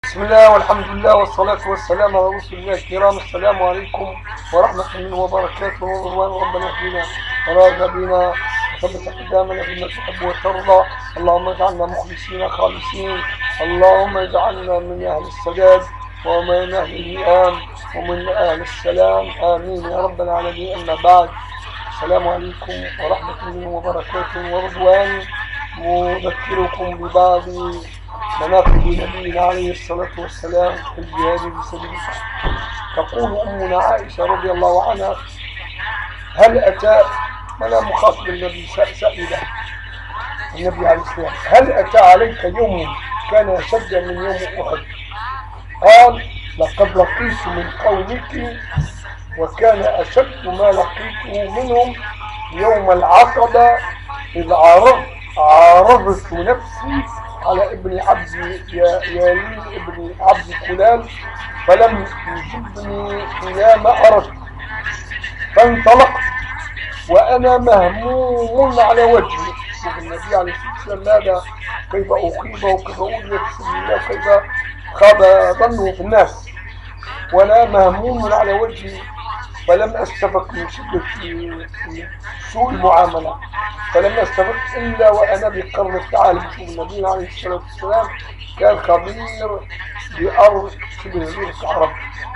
بسم الله والحمد لله والصلاة والسلام على رسول الله الكرام. السلام عليكم ورحمة الله وبركاته ورضوان ربنا يهدينا وراضى بنا وثبت أقدامنا فيما تحب وترضى. اللهم اجعلنا مخلصين خالصين، اللهم اجعلنا من أهل السداد ومن أهل الإيمان ومن أهل السلام، آمين يا رب العالمين. أما بعد، السلام عليكم ورحمة الله وبركاته ورضوان. نذكركم ببعض مناقب نبينا عليه الصلاة والسلام في الجهاد في سبيل الله. تقول أمنا عائشة رضي الله عنها: هل أتى، أنا مخاطب النبي سائلة النبي عليه السلام، هل أتى عليك يوم كان أشد من يوم أحد؟ قال: لقد لقيت من قومك وكان أشد ما لقيته منهم يوم العقبة، إذ عرضت نفسي على ابن عبد يالين ابن عبد كلال فلم يجبني إلى ما أردت، فانطلقت وأنا مهموم على وجهي. النبي عليه الصلاة والسلام ماذا؟ كيف أخيب وكيف أولي في سبيل الله، كيف خاب ظنه في الناس، وأنا مهموم على وجهي، فلم أستفق من شدة سوء المعاملة، فلم أستفق إلا وأنا بقرن التعالي. النبي عليه الصلاة والسلام كان خبير بأرض شبه جزيرة العرب.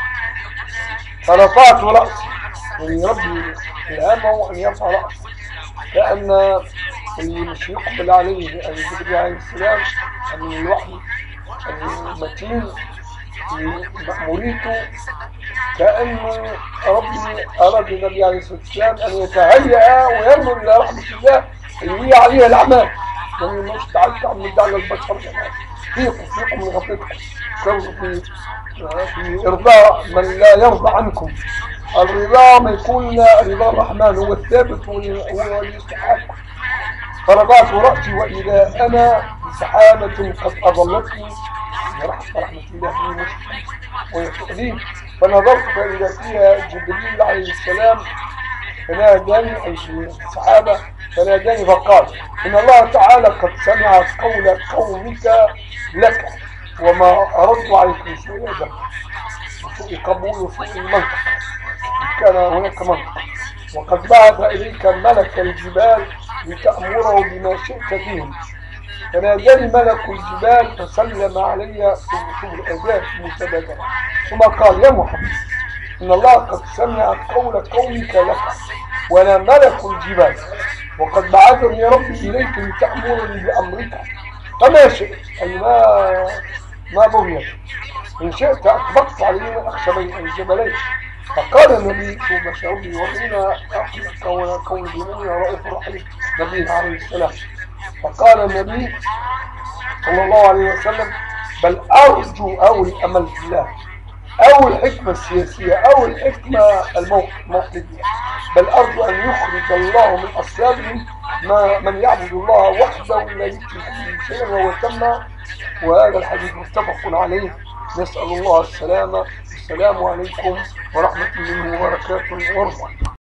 فرفعت رأسي، يعني ربي إلهامه أن يرفع رأسي، كأن اللي مش يقبل عليه أن جبريل عليه السلام من الوحي المتين مأموريته، كأن ربي أراد النبي عليه الصلاة والسلام أن يتهيأ وينظر إلى رحمة الله اللي هي عليها الأعمال. يعني مش تعالوا تعمل على البشر، فيكم من غفلتكم، في إرضاء من لا يرضى عنكم. الرضا ما يكون رضا الرحمن هو الثابت، هو اللي يستحق. فرفعت رأسي وإذا أنا بسحابة قد أظلتني رحمة الله في ويتؤذيه، فنظرت فإذا فيها جبريل عليه السلام فناداني، أي في السحابة فناداني فقال: إن الله تعالى قد سمع قول قومك لك وما أردوا عليك من سوء أدب وسوء قبول وسوء المنطق، كان هناك منطق، وقد بعث إليك ملك الجبال لتأمره بما شئت فيهم. فناداني ملك الجبال فسلم علي في الأذان متبادلا، ثم قال: يا محمد، إن الله قد سمع قول قومك لك وأنا ملك الجبال، وقد بعثني ربي إليك لتأمرني بأمرك، فما شئت، أي ما بغيت، إن شئت أطبقت علينا الأخشبين أي الجبلين. فقال النبي ثم شربي وإنا كون بمني رؤوف رحيم نبينا عليه السلام. فقال النبي صلى الله عليه وسلم: بل أرجو أو الأمل في الله، أو الحكمة السياسية، أو الحكمة الموقفية، بل أرجو أن يخرج الله من أصلابهم من يعبد الله وحده لا يشرك به شيئا وهو تم. وهذا الحديث متفق عليه. نسأل الله السلامة. السلام عليكم ورحمة الله وبركاته ورضوانه.